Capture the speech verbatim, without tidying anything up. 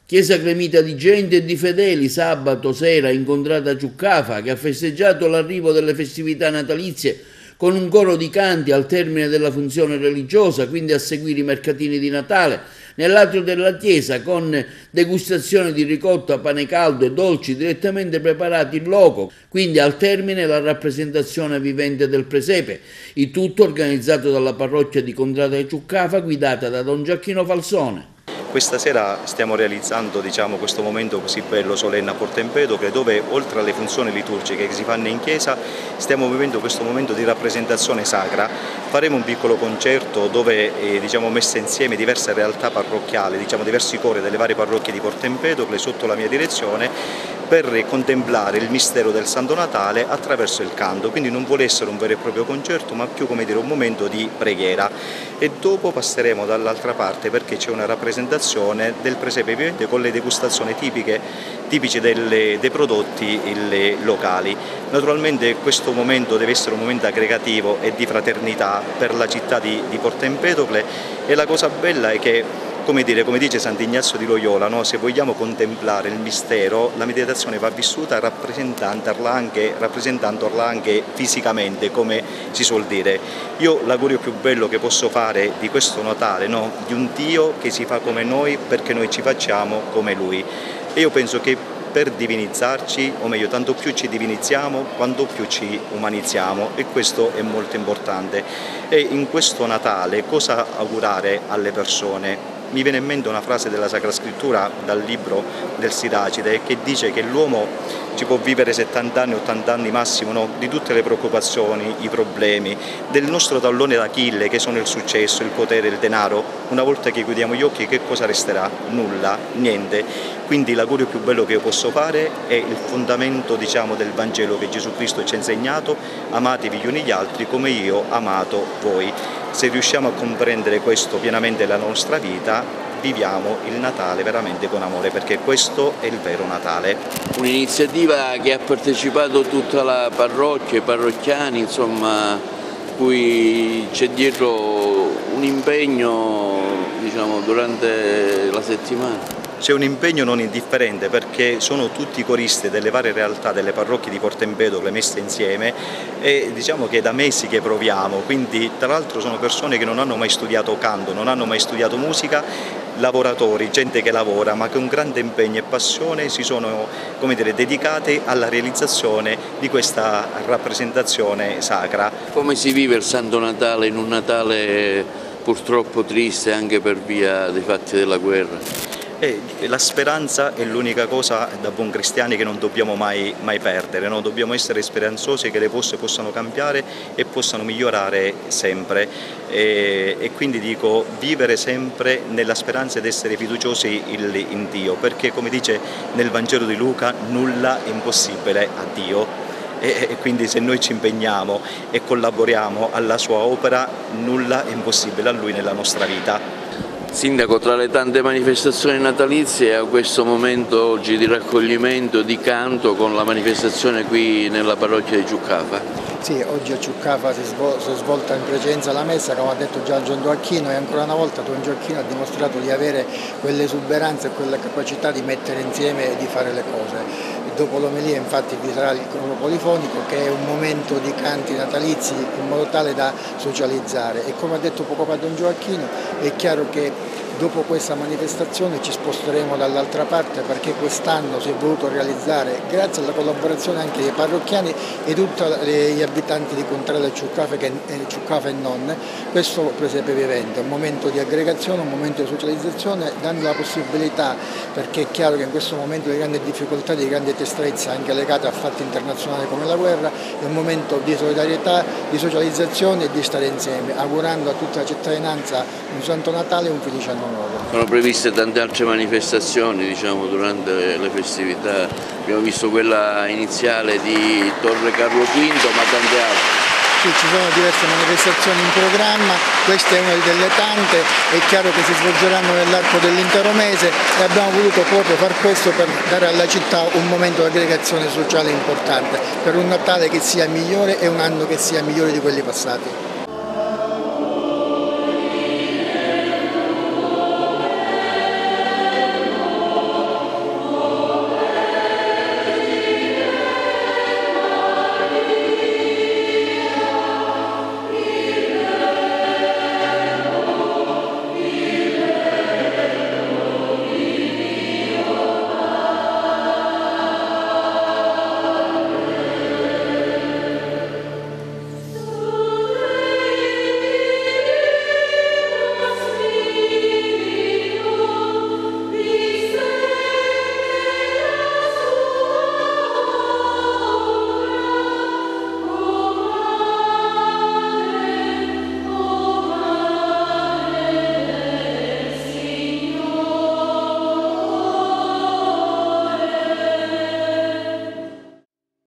Chiesa gremita di gente e di fedeli sabato sera incontrata a Ciuccafa, che ha festeggiato l'arrivo delle festività natalizie con un coro di canti al termine della funzione religiosa, quindi a seguire i mercatini di Natale, nell'atrio della chiesa con degustazione di ricotta, pane caldo e dolci direttamente preparati in loco, quindi al termine la rappresentazione vivente del presepe, il tutto organizzato dalla parrocchia di Contrada di Ciuccafa guidata da Don Giacchino Falsone. Questa sera stiamo realizzando diciamo, questo momento così bello, solenne a Porta Empedocle, dove oltre alle funzioni liturgiche che si fanno in chiesa, stiamo vivendo questo momento di rappresentazione sacra. Faremo un piccolo concerto dove eh, diciamo, messe insieme diverse realtà parrocchiali, diciamo, diversi cori delle varie parrocchie di Porta Empedocle sotto la mia direzione, per contemplare il mistero del Santo Natale attraverso il canto, quindi non vuole essere un vero e proprio concerto, ma più come dire un momento di preghiera. E dopo passeremo dall'altra parte perché c'è una rappresentazione del presepe vivente con le degustazioni tipiche, tipici delle, dei prodotti il, locali. Naturalmente questo momento deve essere un momento aggregativo e di fraternità per la città di, di Porta Empedocle, e la cosa bella è che Come, dire, come dice Sant'Ignazio di Loyola, no? Se vogliamo contemplare il mistero, la meditazione va vissuta rappresentandola anche, rappresentandola anche fisicamente, come si suol dire. Io l'augurio più bello che posso fare di questo Natale, no? Di un Dio che si fa come noi perché noi ci facciamo come Lui. E io penso che per divinizzarci, o meglio, tanto più ci divinizziamo, quanto più ci umanizziamo, e questo è molto importante. E in questo Natale cosa augurare alle persone? Mi viene in mente una frase della Sacra Scrittura dal libro del Siracide che dice che l'uomo ci può vivere settanta anni, ottanta anni massimo, no? Di tutte le preoccupazioni, i problemi, del nostro tallone d'Achille che sono il successo, il potere, il denaro. Una volta che chiudiamo gli occhi, che cosa resterà? Nulla, niente. Quindi l'augurio più bello che io posso fare è il fondamento, diciamo, del Vangelo che Gesù Cristo ci ha insegnato: amatevi gli uni gli altri come io ho amato voi. Se riusciamo a comprendere questo pienamente nella nostra vita, viviamo il Natale veramente con amore, perché questo è il vero Natale. Un'iniziativa che ha partecipato tutta la parrocchia, i parrocchiani, insomma, cui c'è dietro un impegno, diciamo, durante la settimana. C'è un impegno non indifferente perché sono tutti coristi delle varie realtà delle parrocchie di Porta Empedocle messe insieme, e diciamo che è da mesi che proviamo, quindi tra l'altro sono persone che non hanno mai studiato canto, non hanno mai studiato musica, lavoratori, gente che lavora ma con grande impegno e passione si sono, come dire, dedicati alla realizzazione di questa rappresentazione sacra. Come si vive il Santo Natale in un Natale purtroppo triste anche per via dei fatti della guerra? E la speranza è l'unica cosa da buon cristiani che non dobbiamo mai, mai perdere, no? Dobbiamo essere speranzosi che le cose possano cambiare e possano migliorare sempre, e, e quindi dico vivere sempre nella speranza ed essere fiduciosi in Dio, perché come dice nel Vangelo di Luca nulla è impossibile a Dio. E quindi se noi ci impegniamo e collaboriamo alla sua opera, nulla è impossibile a Lui nella nostra vita. Sindaco, tra le tante manifestazioni natalizie a questo momento oggi di raccoglimento, di canto, con la manifestazione qui nella parrocchia di Ciuccafa. Sì, oggi a Ciuccafa si, svol si è svolta in precedenza la messa, come ha detto già Don Giacchino, e ancora una volta Don Giacchino ha dimostrato di avere quell'esuberanza e quella capacità di mettere insieme e di fare le cose. Dopo l'omelia infatti vi sarà il coro polifonico, che è un momento di canti natalizi in modo tale da socializzare, e come ha detto poco fa Don Giacchino è chiaro che dopo questa manifestazione ci sposteremo dall'altra parte, perché quest'anno si è voluto realizzare, grazie alla collaborazione anche dei parrocchiani e tutti gli abitanti di Contrada e Ciuccafa, che, eh, Ciuccafa e non, questo presepe vivente, un momento di aggregazione, un momento di socializzazione, dando la possibilità, perché è chiaro che in questo momento di grande difficoltà, di grande testrezza anche legata a fatti internazionali come la guerra, è un momento di solidarietà, di socializzazione e di stare insieme, augurando a tutta la cittadinanza un Santo Natale e un felice anno nuovo. Sono previste tante altre manifestazioni, diciamo, durante le festività. Abbiamo visto quella iniziale di Torre Carlo quinto, ma tante altre. Sì, ci sono diverse manifestazioni in programma, questa è una delle tante, è chiaro che si svolgeranno nell'arco dell'intero mese, e abbiamo voluto proprio far questo per dare alla città un momento di aggregazione sociale importante, per un Natale che sia migliore e un anno che sia migliore di quelli passati.